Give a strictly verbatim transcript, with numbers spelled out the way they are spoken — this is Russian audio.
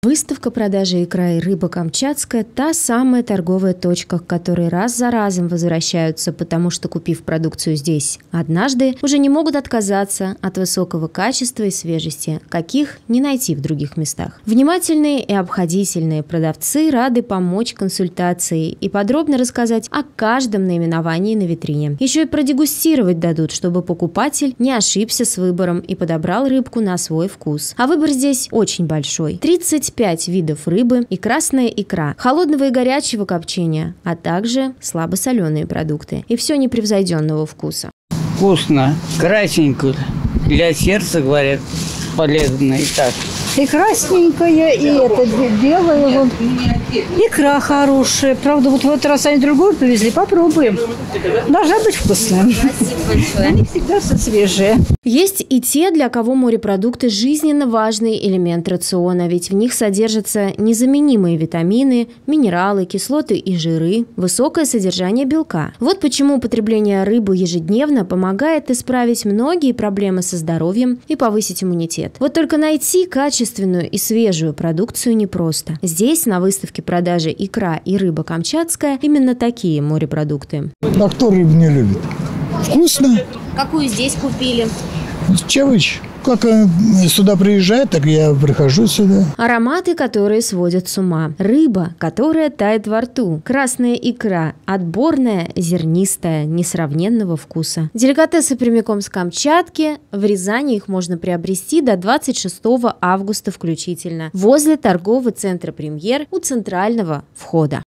Выставка продажи икра и рыба камчатская – та самая торговая точка, к которой раз за разом возвращаются, потому что, купив продукцию здесь однажды, уже не могут отказаться от высокого качества и свежести, каких не найти в других местах. Внимательные и обходительные продавцы рады помочь консультацией и подробно рассказать о каждом наименовании на витрине. Еще и продегустировать дадут, чтобы покупатель не ошибся с выбором и подобрал рыбку на свой вкус. А выбор здесь очень большой. тридцать пять видов рыбы и красная икра, холодного и горячего копчения, а также слабосоленые продукты. И все непревзойденного вкуса. Вкусно, красненько, для сердца, говорят, полезно и так. И красненькая, и это белая. Вот. Икра хорошая. Правда, вот в этот раз они другую повезли. Попробуем. Должна быть вкусная. Они всегда все свежие. Есть и те, для кого морепродукты – жизненно важный элемент рациона, ведь в них содержатся незаменимые витамины, минералы, кислоты и жиры, высокое содержание белка. Вот почему употребление рыбы ежедневно помогает исправить многие проблемы со здоровьем и повысить иммунитет. Вот только найти качественную и свежую продукцию непросто. Здесь, на выставке продажи икра и рыба камчатская, именно такие морепродукты. А кто рыбу не любит? Вкусно. Какую здесь купили? Чавыч. Как сюда приезжает, так я прихожу сюда. Ароматы, которые сводят с ума. Рыба, которая тает во рту. Красная икра. Отборная, зернистая, несравненного вкуса. Деликатесы прямиком с Камчатки. В Рязани их можно приобрести до двадцать шестого августа включительно. Возле торгового центра «Премьер» у центрального входа.